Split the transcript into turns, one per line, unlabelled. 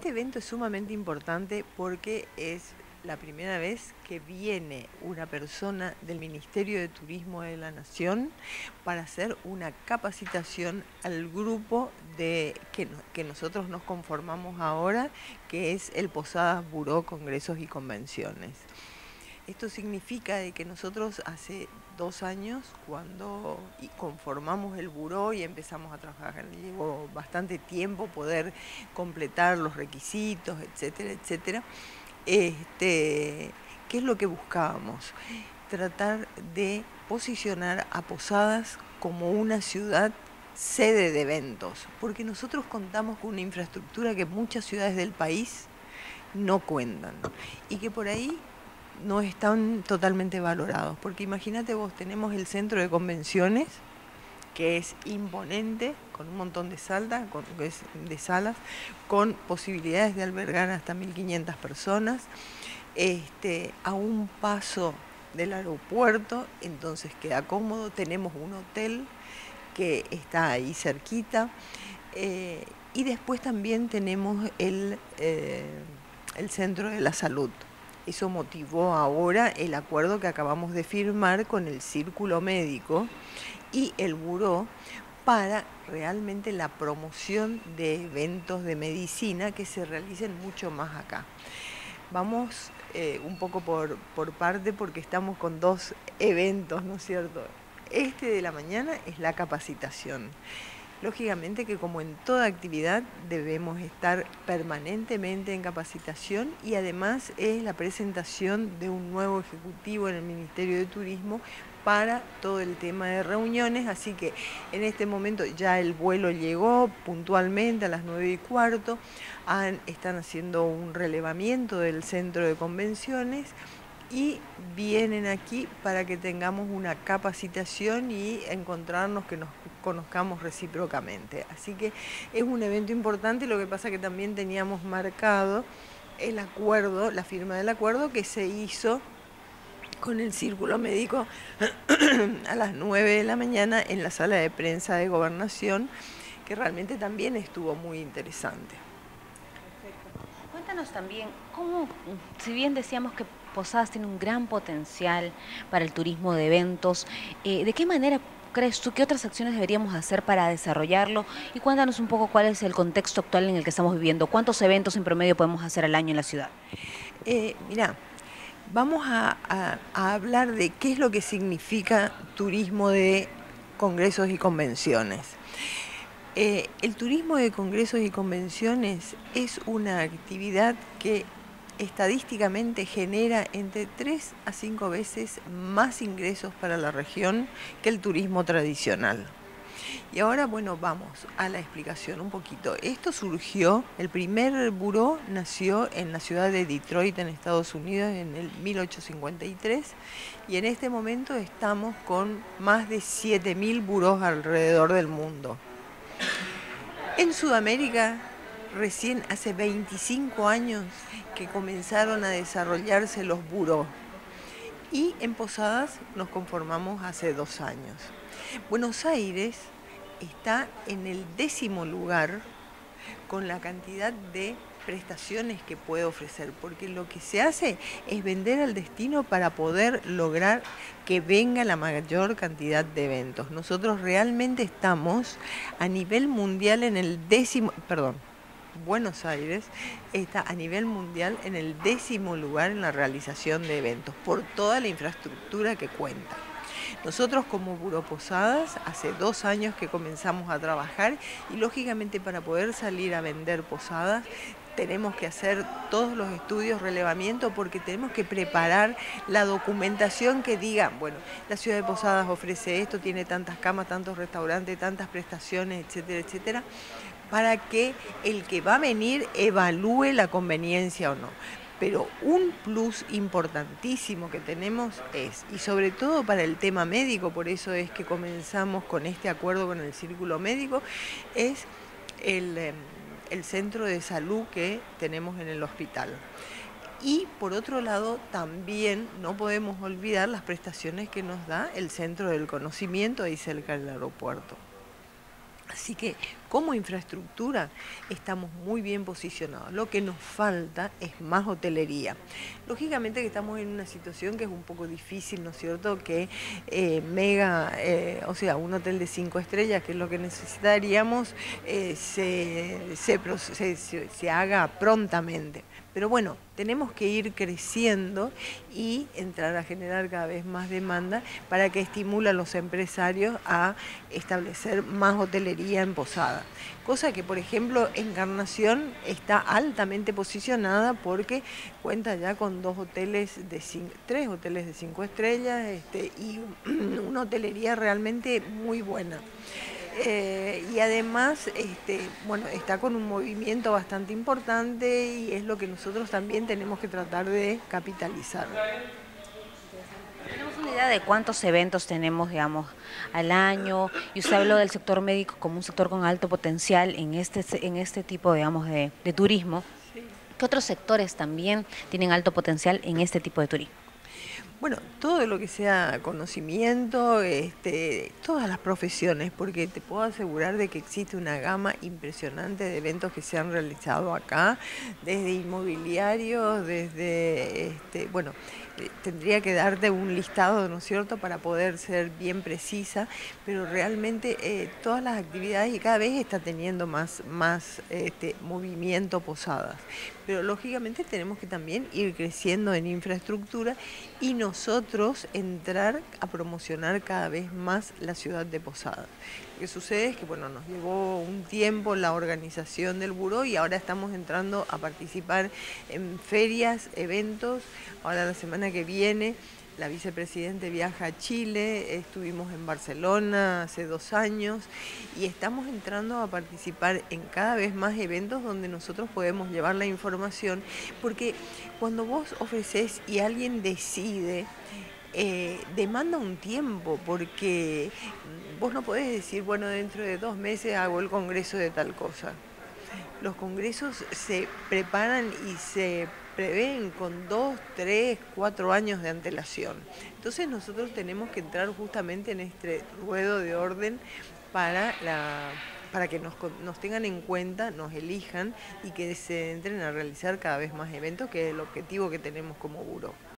Este evento es sumamente importante porque es la primera vez que viene una persona del Ministerio de Turismo de la Nación para hacer una capacitación al grupo que nosotros nos conformamos ahora, que es el Posadas Buró Congresos y Convenciones. Esto significa de que nosotros hace 2 años, cuando conformamos el buró y empezamos a trabajar, llevó bastante tiempo poder completar los requisitos, etcétera, etcétera. ¿Qué es lo que buscábamos? Tratar de posicionar a Posadas como una ciudad sede de eventos, porque nosotros contamos con una infraestructura que muchas ciudades del país no cuentan y que por ahí no están totalmente valorados, porque imagínate vos, tenemos el centro de convenciones, que es imponente, con un montón de salas, con posibilidades de albergar hasta 1.500 personas, a un paso del aeropuerto, entonces queda cómodo, tenemos un hotel que está ahí cerquita, y después también tenemos el centro de la salud. Eso motivó ahora el acuerdo que acabamos de firmar con el Círculo Médico y el Buró para realmente la promoción de eventos de medicina que se realicen mucho más acá. Vamos un poco por parte porque estamos con 2 eventos, ¿no es cierto? Este de la mañana es la capacitación. Lógicamente que como en toda actividad debemos estar permanentemente en capacitación y además es la presentación de un nuevo ejecutivo en el Ministerio de Turismo para todo el tema de reuniones, así que en este momento ya el vuelo llegó puntualmente a las 9:15, están haciendo un relevamiento del centro de convenciones y vienen aquí para que tengamos una capacitación y encontrarnos, que nos conozcamos recíprocamente. Así que es un evento importante, lo que pasa que también teníamos marcado el acuerdo, la firma del acuerdo que se hizo con el Círculo Médico a las 9 de la mañana en la sala de prensa de Gobernación, que realmente también estuvo muy interesante.
Cuéntanos también cómo, si bien decíamos que Posadas tiene un gran potencial para el turismo de eventos, ¿de qué manera crees tú que otras acciones deberíamos hacer para desarrollarlo? Y cuéntanos un poco cuál es el contexto actual en el que estamos viviendo. ¿Cuántos eventos en promedio podemos hacer al año en la ciudad?
Mira, vamos a hablar de qué es lo que significa turismo de congresos y convenciones. El turismo de congresos y convenciones es una actividad que estadísticamente genera entre 3 a 5 veces más ingresos para la región que el turismo tradicional. Y ahora, bueno, vamos a la explicación un poquito. Esto surgió, el primer buró nació en la ciudad de Detroit, en Estados Unidos, en el 1853, y en este momento estamos con más de 7.000 burós alrededor del mundo. En Sudamérica, recién hace 25 años que comenzaron a desarrollarse los burós, y en Posadas nos conformamos hace 2 años. Buenos Aires está en el 10º lugar con la cantidad de prestaciones que puede ofrecer, porque lo que se hace es vender al destino para poder lograr que venga la mayor cantidad de eventos. Nosotros realmente estamos a nivel mundial en el Buenos Aires está a nivel mundial en el 10º lugar en la realización de eventos, por toda la infraestructura que cuenta. Nosotros como Buró Posadas hace 2 años que comenzamos a trabajar y lógicamente para poder salir a vender posadas tenemos que hacer todos los estudios, relevamiento, porque tenemos que preparar la documentación que diga, bueno, la ciudad de Posadas ofrece esto, tiene tantas camas, tantos restaurantes, tantas prestaciones, etcétera, etcétera, para que el que va a venir evalúe la conveniencia o no. Pero un plus importantísimo que tenemos es, y sobre todo para el tema médico, por eso es que comenzamos con este acuerdo con el Círculo Médico, es el centro de salud que tenemos en el hospital. Y por otro lado, también no podemos olvidar las prestaciones que nos da el Centro del Conocimiento ahí cerca del aeropuerto. Así que como infraestructura estamos muy bien posicionados. Lo que nos falta es más hotelería. Lógicamente que estamos en una situación que es un poco difícil, ¿no es cierto? Que o sea, un hotel de 5 estrellas, que es lo que necesitaríamos, se haga prontamente. Pero bueno, tenemos que ir creciendo y entrar a generar cada vez más demanda para que estimule a los empresarios a establecer más hotelería en Posada. Cosa que, por ejemplo, Encarnación está altamente posicionada porque cuenta ya con tres hoteles de 5 estrellas y una hotelería realmente muy buena. Y además, bueno, está con un movimiento bastante importante y es lo que nosotros también tenemos que tratar de capitalizar.
¿Tenemos una idea de cuántos eventos tenemos, digamos, al año? Y usted habló del sector médico como un sector con alto potencial en este tipo, digamos, de turismo. ¿Qué otros sectores también tienen alto potencial en este tipo de turismo?
Bueno, todo lo que sea conocimiento, todas las profesiones, porque te puedo asegurar de que existe una gama impresionante de eventos que se han realizado acá, desde inmobiliarios, bueno, tendría que darte un listado, ¿no es cierto?, para poder ser bien precisa, pero realmente todas las actividades y cada vez está teniendo más movimiento Posadas. Pero lógicamente tenemos que también ir creciendo en infraestructura y nosotros entrar a promocionar cada vez más la ciudad de Posadas. Lo que sucede es que bueno, nos llevó un tiempo la organización del buró y ahora estamos entrando a participar en ferias, eventos. Ahora la semana que viene la vicepresidente viaja a Chile, estuvimos en Barcelona hace 2 años y estamos entrando a participar en cada vez más eventos donde nosotros podemos llevar la información, porque cuando vos ofreces y alguien decide, demanda un tiempo, porque vos no podés decir, bueno, dentro de 2 meses hago el congreso de tal cosa. Los congresos se preparan y se prevén con 2, 3, 4 años de antelación. Entonces nosotros tenemos que entrar justamente en este ruedo de orden para que nos tengan en cuenta, nos elijan y que se entren a realizar cada vez más eventos, que es el objetivo que tenemos como buró.